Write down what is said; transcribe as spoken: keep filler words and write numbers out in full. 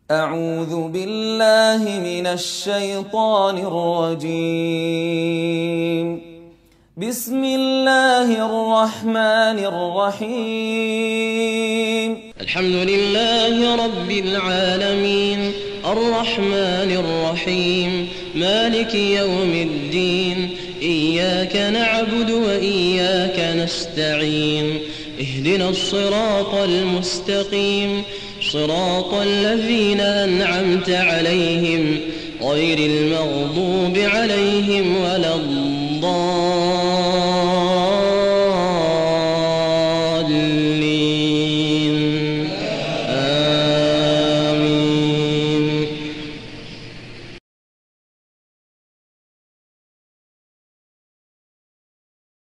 أعوذ بالله من الشيطان الرجيم. بسم الله الرحمن الرحيم. الحمد لله رب العالمين الرحمن الرحيم مالك يوم الدين إياك نعبد وإياك نستعين اهدنا الصراط المستقيم صراط الذين أنعمت عليهم غير المغضوب عليهم ولا الضالين.